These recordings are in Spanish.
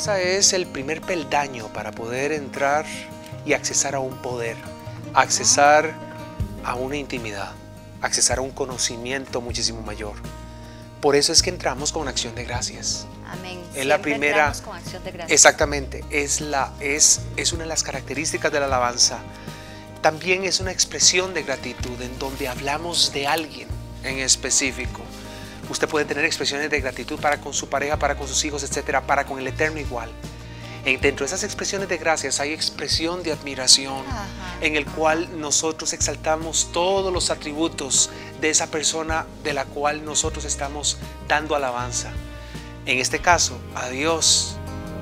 alabanza es el primer peldaño para poder entrar y accesar a un poder, accesar a una intimidad, accesar a un conocimiento muchísimo mayor. Por eso es que entramos con acción de gracias. Amén. Es la primera. Entramos con acción de gracias. Exactamente. Es una de las características de la alabanza. También es una expresión de gratitud en donde hablamos de alguien en específico. Usted puede tener expresiones de gratitud para con su pareja, para con sus hijos, etcétera, para con el Eterno igual. Dentro de esas expresiones de gracias hay expresión de admiración, en el cual nosotros exaltamos todos los atributos de esa persona de la cual nosotros estamos dando alabanza. En este caso, a Dios.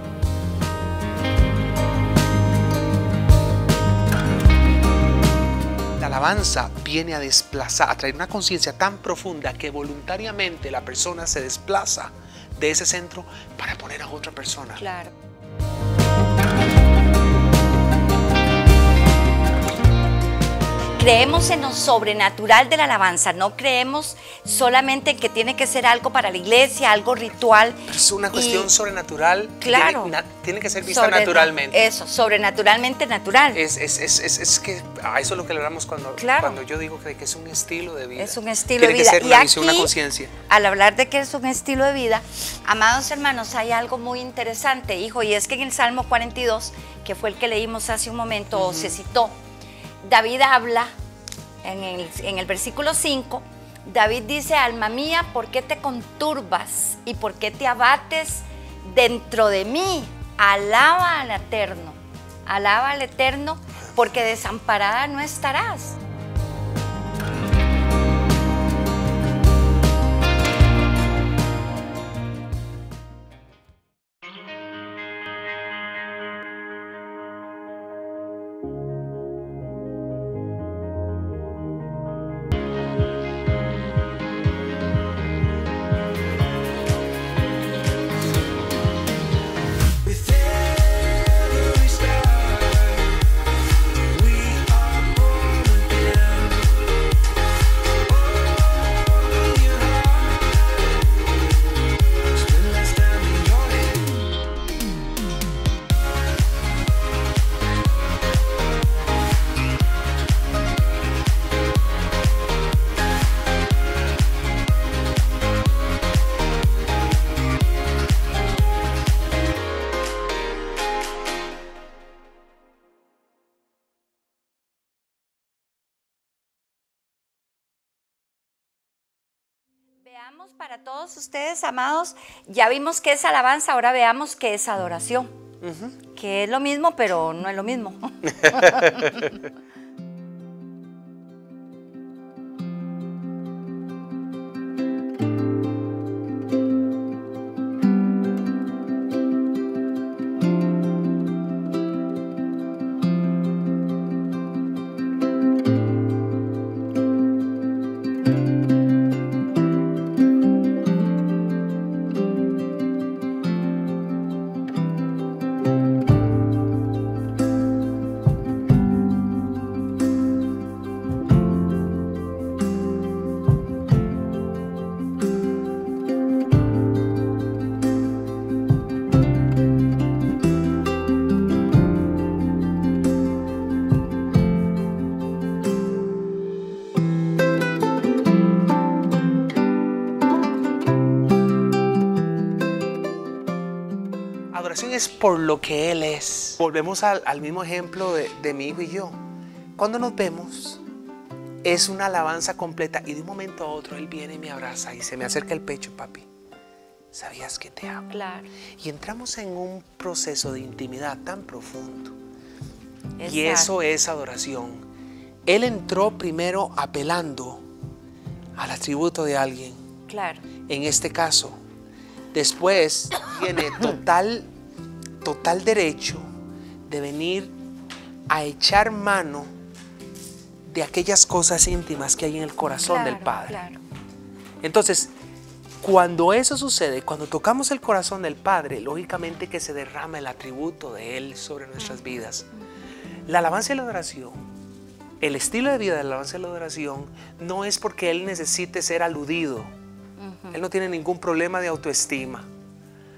La alabanza viene a desplazar, a traer una conciencia tan profunda que voluntariamente la persona se desplaza de ese centro para poner a otra persona. Claro. Creemos en lo sobrenatural de la alabanza, no creemos solamente que tiene que ser algo para la iglesia, algo ritual. Pero es una cuestión sobrenatural, claro, tiene que ser vista naturalmente. Eso, sobrenaturalmente natural. Es que a eso es lo que logramos cuando yo digo que es un estilo de vida. Es un estilo de vida. Tiene que ser una visión, una conciencia. Al hablar de que es un estilo de vida, amados hermanos, hay algo muy interesante, hijo, y es que en el Salmo 42, que fue el que leímos hace un momento, o se citó, David habla en el versículo 5, David dice, alma mía, ¿por qué te conturbas y por qué te abates dentro de mí? Alaba al Eterno, porque desamparada no estarás. Veamos para todos ustedes, amados, ya vimos que es alabanza, ahora veamos que es adoración. Que es lo mismo, pero no es lo mismo. Adoración es por lo que Él es. Volvemos al mismo ejemplo de mi hijo y yo. Cuando nos vemos, es una alabanza completa y de un momento a otro Él viene y me abraza y se me acerca el pecho, papi. ¿Sabías que te amo? Claro. Y entramos en un proceso de intimidad tan profundo. Exacto. Y eso es adoración. Él entró primero apelando al atributo de alguien. Claro. En este caso. Después tiene total derecho de venir a echar mano de aquellas cosas íntimas que hay en el corazón del Padre. Claro. Entonces, cuando eso sucede, cuando tocamos el corazón del Padre, lógicamente que se derrama el atributo de Él sobre nuestras vidas. La alabanza y la adoración, el estilo de vida de la alabanza y la adoración, no es porque Él necesite ser aludido. Él no tiene ningún problema de autoestima.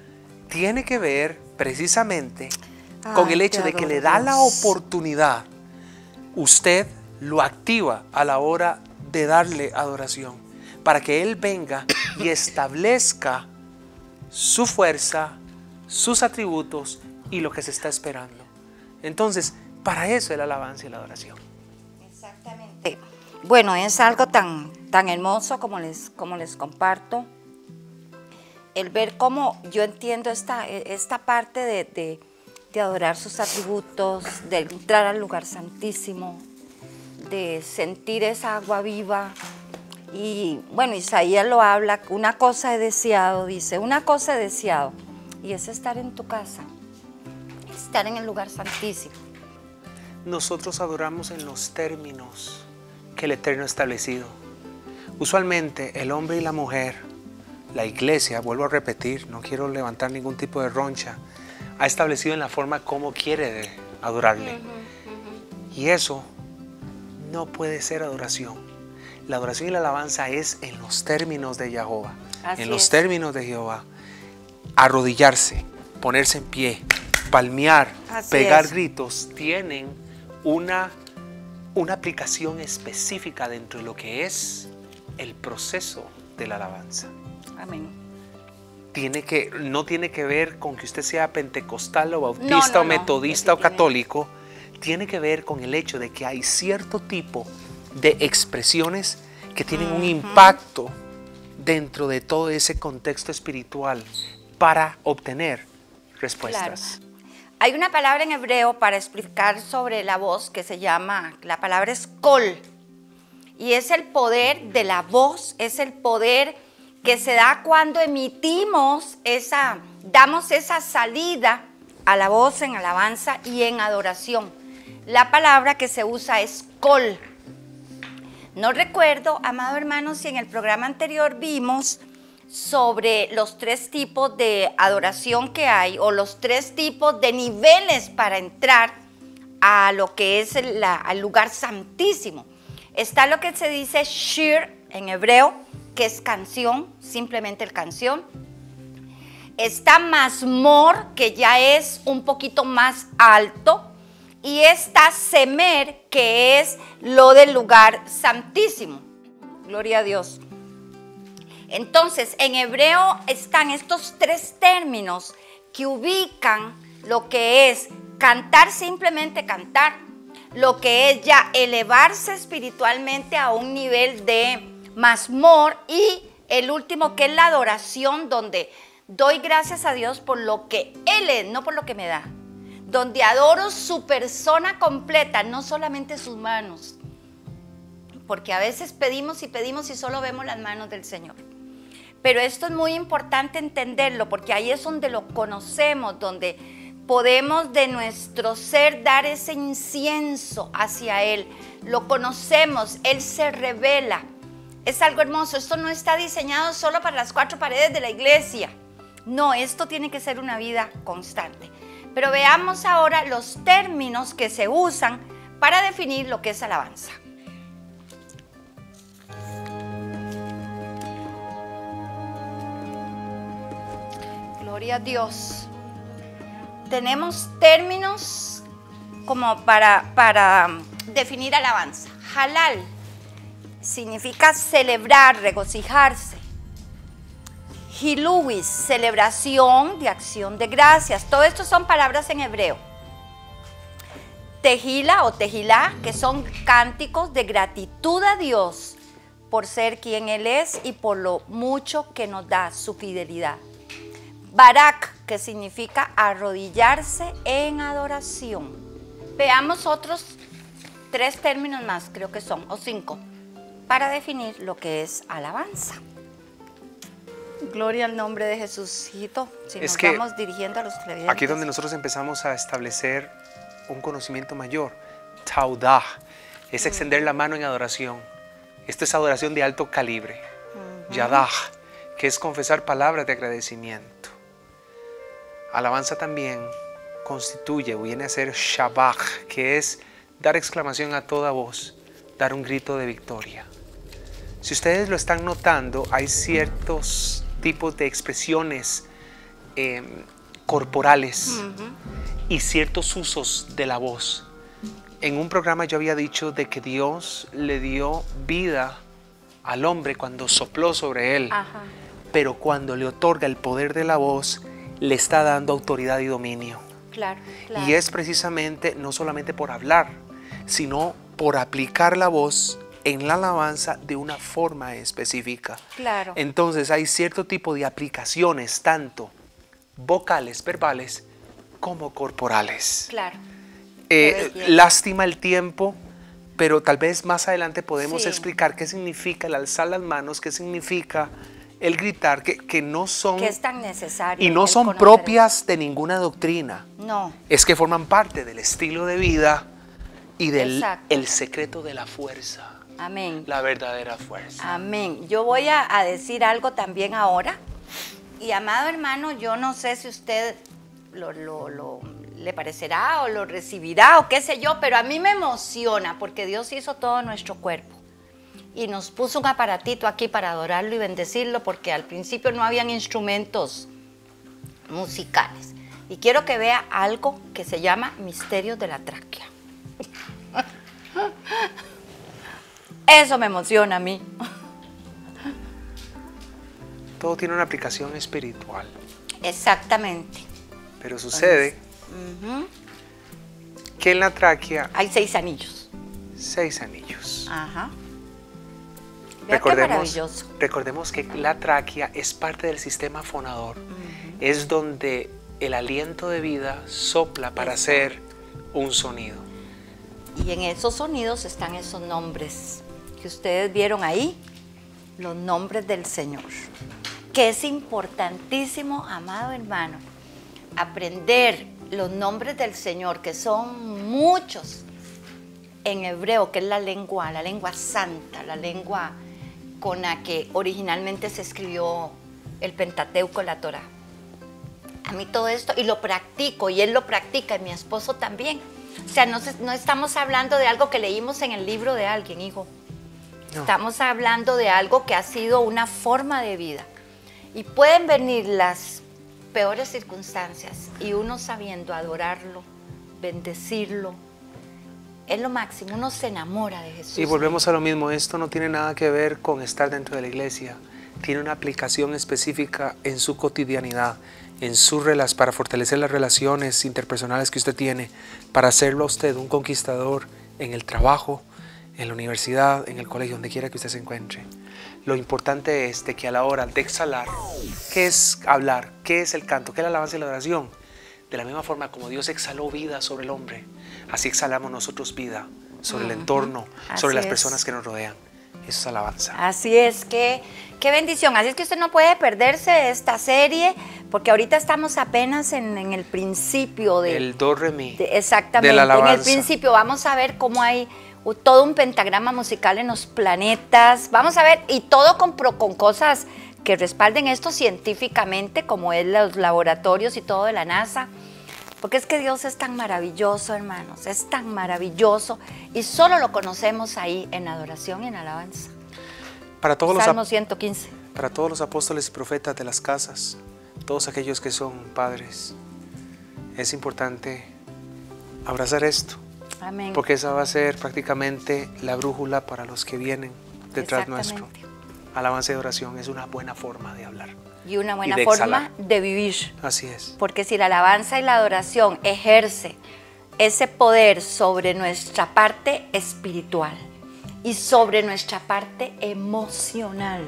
tiene que ver precisamente con el hecho de que le da la Dios. oportunidad. Usted lo activa a la hora de darle adoración, para que Él venga y establezca su fuerza, sus atributos y lo que se está esperando. Entonces, para eso es la alabanza y la adoración. Exactamente. Bueno, es algo tan hermoso como les comparto. El ver cómo yo entiendo esta parte de adorar sus atributos, de entrar al lugar santísimo, de sentir esa agua viva. Y bueno, Isaías lo habla, una cosa he deseado, dice, una cosa he deseado, y es estar en tu casa, estar en el lugar santísimo. Nosotros adoramos en los términos que el Eterno ha establecido. Usualmente el hombre y la mujer, la iglesia, vuelvo a repetir, no quiero levantar ningún tipo de roncha, ha establecido en la forma como quiere adorarle. Y eso no puede ser adoración. La adoración y la alabanza es en los términos de Jehová, en los términos de Jehová. Arrodillarse, ponerse en pie, palmear, pegar gritos, tienen una aplicación específica dentro de lo que es el proceso de la alabanza. Amén. No tiene que ver con que usted sea pentecostal o bautista o metodista o católico. Tiene que ver con el hecho de que hay cierto tipo de expresiones que tienen un impacto dentro de todo ese contexto espiritual para obtener respuestas. Claro. Hay una palabra en hebreo para explicar sobre la voz que se llama, la palabra es kol, y es el poder de la voz, es el poder que se da cuando emitimos damos esa salida a la voz en alabanza y en adoración. La palabra que se usa es kol. No recuerdo, amado hermano, si en el programa anterior vimos sobre los 3 tipos de adoración que hay, o los 3 tipos de niveles para entrar a lo que es al lugar santísimo. Está lo que se dice shir en hebreo, que es canción, simplemente el canción. Está mazmor, que ya es un poquito más alto. Y está semer, que es lo del lugar santísimo. Gloria a Dios. Entonces, en hebreo están estos 3 términos que ubican lo que es cantar, simplemente cantar, lo que es ya elevarse espiritualmente a un nivel de mazmor, y el último, que es la adoración, donde doy gracias a Dios por lo que Él es, no por lo que me da. Donde adoro su persona completa, no solamente sus manos. Porque a veces pedimos y solo vemos las manos del Señor. Pero esto es muy importante entenderlo, porque ahí es donde lo conocemos, donde podemos de nuestro ser dar ese incienso hacia Él. Lo conocemos, Él se revela. Es algo hermoso. Esto no está diseñado solo para las 4 paredes de la iglesia. No, esto tiene que ser una vida constante. Pero veamos ahora los términos que se usan para definir lo que es alabanza. Gloria a Dios. Tenemos términos como para definir alabanza. Halal significa celebrar, regocijarse. Hiluis, celebración de acción de gracias. Todo esto son palabras en hebreo. Tejila o tejilá, que son cánticos de gratitud a Dios por ser quien Él es y por lo mucho que nos da, su fidelidad. Barak, que significa arrodillarse en adoración. Veamos otros 3 términos más, creo que son, o 5, para definir lo que es alabanza. Gloria al nombre de Jesús. Hijito, si nos vamos dirigiendo a los televidentes. Aquí es donde nosotros empezamos a establecer un conocimiento mayor. Taudah es extender la mano en adoración. Esto es adoración de alto calibre. Yadah, que es confesar palabras de agradecimiento. Alabanza también constituye o viene a ser Shabach, que es dar exclamación a toda voz, dar un grito de victoria. Si ustedes lo están notando, hay ciertos tipos de expresiones corporales y ciertos usos de la voz. En un programa yo había dicho de que Dios le dio vida al hombre cuando sopló sobre él, pero cuando le otorga el poder de la voz, le está dando autoridad y dominio. Claro, claro. Y es precisamente no solamente por hablar, sino por aplicar la voz en la alabanza de una forma específica. Claro. Entonces hay cierto tipo de aplicaciones, tanto vocales, verbales, como corporales. Claro. Lástima el tiempo, pero tal vez más adelante podemos Sí. explicar qué significa el alzar las manos, qué significa el gritar, que no son, Que es tan necesario. y no el son conocer propias de ninguna doctrina. eso. No. Es que forman parte del estilo de vida y del Exacto. el secreto de la fuerza, Amén. la verdadera fuerza. Amén. Yo voy a decir algo también ahora. Y amado hermano, yo no sé si usted le parecerá o lo recibirá o qué sé yo, pero a mí me emociona porque Dios hizo todo nuestro cuerpo y nos puso un aparatito aquí para adorarlo y bendecirlo, porque al principio no habían instrumentos musicales. Y quiero que vea algo que se llama misterios de la tráquea. Eso me emociona a mí. Todo tiene una aplicación espiritual, Exactamente. pero sucede que en la tráquea Hay 6 anillos. 6 anillos. Ajá. Vea qué maravilloso. Recordemos que la tráquea es parte del sistema fonador. Es donde el aliento de vida sopla para hacer un sonido. Y en esos sonidos están esos nombres que ustedes vieron ahí, los nombres del Señor. Que es importantísimo, amado hermano, aprender los nombres del Señor, que son muchos en hebreo, que es la lengua santa, la lengua con la que originalmente se escribió el Pentateuco, la Torá. A mí todo esto, y lo practico, y él lo practica, y mi esposo también. O sea, no estamos hablando de algo que leímos en el libro de alguien, hijo. No. Estamos hablando de algo que ha sido una forma de vida. Y pueden venir las peores circunstancias, y uno sabiendo adorarlo, bendecirlo, es lo máximo, uno se enamora de Jesús. Y volvemos a lo mismo, esto no tiene nada que ver con estar dentro de la iglesia. Tiene una aplicación específica en su cotidianidad, para fortalecer las relaciones interpersonales que usted tiene, para hacerlo a usted un conquistador en el trabajo, en la universidad, en el colegio, donde quiera que usted se encuentre. Lo importante es de que a la hora de exhalar, ¿qué es hablar? ¿Qué es el canto? ¿Qué es la alabanza y la oración? De la misma forma como Dios exhaló vida sobre el hombre, así exhalamos nosotros vida sobre el entorno, sobre las personas que nos rodean. Eso es alabanza. Así es, qué bendición. Así es que usted no puede perderse esta serie, porque ahorita estamos apenas en el principio de... El do, re, mi. Exactamente, de la alabanza. en el principio vamos a ver cómo hay todo un pentagrama musical en los planetas. Vamos a ver, y todo con cosas que respalden esto científicamente, como es los laboratorios y todo de la NASA. Porque es que Dios es tan maravilloso, hermanos, es tan maravilloso, y solo lo conocemos ahí en adoración y en alabanza. Para todos Salmo 115. Para todos los apóstoles y profetas de las casas, todos aquellos que son padres, es importante abrazar esto, Amén. porque esa va a ser prácticamente la brújula para los que vienen detrás nuestro. Alabanza y oración es una buena forma de hablar. Y una buena de forma exhalar. de vivir. Así es. Porque si la alabanza y la adoración ejerce ese poder sobre nuestra parte espiritual y sobre nuestra parte emocional,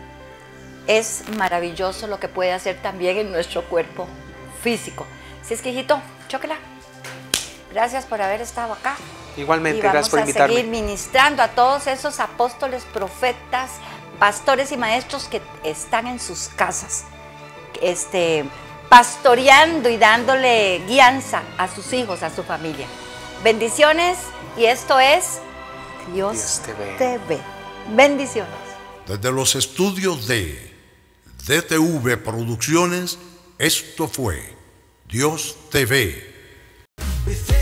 es maravilloso lo que puede hacer también en nuestro cuerpo físico. Si es que, hijito, chóquela. Gracias por haber estado acá. Igualmente, y vamos gracias por a invitarme. seguir ministrando a todos esos apóstoles, profetas, pastores y maestros que están en sus casas, pastoreando y dándole guianza a sus hijos, a su familia. Bendiciones, y esto es Dios te ve. Bendiciones. Desde los estudios de DTV Producciones, esto fue Dios te ve.